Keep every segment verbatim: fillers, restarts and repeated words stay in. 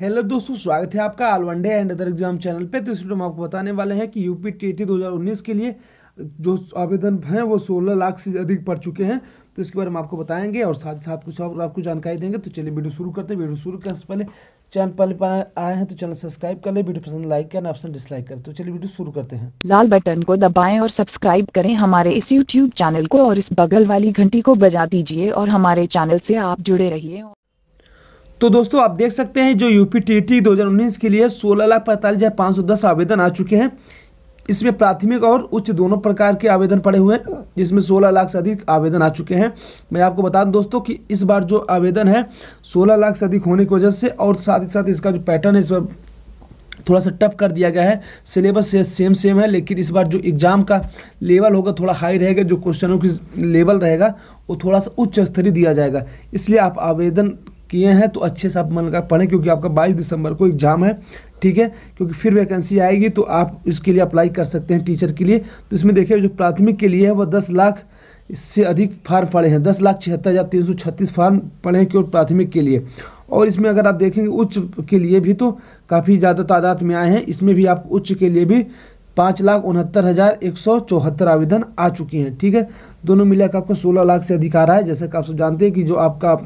Hello दोस्तों, स्वागत है आपका all one day and other exam channel पे। तो इस वीडियो में आपको बताने वाले हैं कि यूपी टीईटी दो हज़ार उन्नीस के लिए जो आवेदन हैं वो सोलह लाख से अधिक पड़ चुके हैं। तो इसके बारे में आपको बताएंगे और साथ साथ कुछ और आपको जानकारी देंगे। तो चलिए वीडियो शुरू करते हैं। वीडियो शुरू करने से पहले चैनल पर आए हैं तो चैनल सब्सक्राइब कर ले, वीडियो पसंद लाइक करना, ऑप्शन डिसलाइक करें। तो चलिए वीडियो शुरू करते हैं। लाल बटन को दबाएं और सब्सक्राइब करें हमारे इस यूट्यूब चैनल को और इस बगल वाली घंटी को बजा दीजिए और हमारे चैनल से आप जुड़े रहिए। तो दोस्तों आप देख सकते हैं जो यूपी टीईटी दो हज़ार उन्नीस के लिए सोलह लाख पैंतालीस हज़ार पाँच सौ दस आवेदन आ चुके हैं। इसमें प्राथमिक और उच्च दोनों प्रकार के आवेदन पड़े हुए हैं, जिसमें सोलह लाख से अधिक आवेदन आ चुके हैं। मैं आपको बता दूं दोस्तों कि इस बार जो आवेदन है सोलह लाख से अधिक होने की वजह से और साथ ही साथ इसका जो पैटर्न है इस बार थोड़ा सा टफ कर दिया गया है। सिलेबस से सेम सेम है, लेकिन इस बार जो एग्ज़ाम का लेवल होगा थोड़ा हाई रहेगा, जो क्वेश्चनों की लेवल रहेगा वो थोड़ा सा उच्च स्तरीय दिया जाएगा। इसलिए आप आवेदन किए हैं तो अच्छे से आप मन लगा पढ़ें, क्योंकि आपका बाईस दिसंबर को एग्ज़ाम है, ठीक है। क्योंकि फिर वैकेंसी आएगी तो आप इसके लिए अप्लाई कर सकते हैं टीचर के लिए। तो इसमें देखिए जो प्राथमिक के लिए है वह दस लाख इससे अधिक फार्म पड़े हैं, दस लाख छिहत्तर हज़ार तीन सौ छत्तीस फार्म पड़े हैं केवल प्राथमिक के लिए। और इसमें अगर आप देखेंगे उच्च के लिए भी तो काफ़ी ज़्यादा तादाद में आए हैं। इसमें भी आप उच्च के लिए भी पाँच लाख उनहत्तर हज़ार एक सौ चौहत्तर आवेदन आ चुकी हैं, ठीक है। दोनों मिलाकर आपको सोलह लाख से अधिक आ रहा है। जैसा कि आप सब जानते हैं कि जो आपका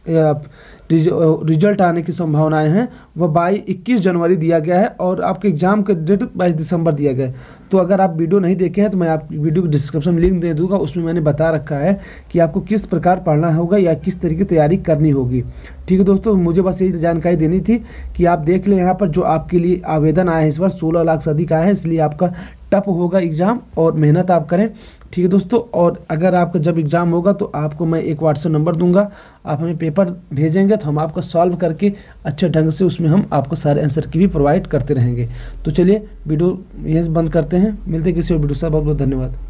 रिजल्ट आने की संभावनाएं हैं वह बाईस इक्कीस जनवरी दिया गया है और आपके एग्ज़ाम का डेट बाईस दिसंबर दिया गया है। तो अगर आप वीडियो नहीं देखे हैं तो मैं आप वीडियो को डिस्क्रिप्शन में लिंक दे दूंगा, उसमें मैंने बता रखा है कि आपको किस प्रकार पढ़ना होगा या किस तरीके की तैयारी करनी होगी, ठीक है दोस्तों। मुझे बस यही जानकारी देनी थी कि आप देख लें यहाँ पर जो आपके लिए आवेदन आए हैं इस बार सोलह लाख से अधिक आए हैं, इसलिए आपका टफ होगा एग्ज़ाम और मेहनत आप करें, ठीक है दोस्तों। और अगर आपका जब एग्ज़ाम होगा तो आपको मैं एक व्हाट्सएप नंबर दूंगा, आप हमें पेपर भेजेंगे तो हम आपका सॉल्व करके अच्छे ढंग से उसमें हम आपको सारे आंसर की भी प्रोवाइड करते रहेंगे। तो चलिए वीडियो यहीं बंद करते हैं, मिलते हैं किसी और वीडियो से। बहुत बहुत धन्यवाद।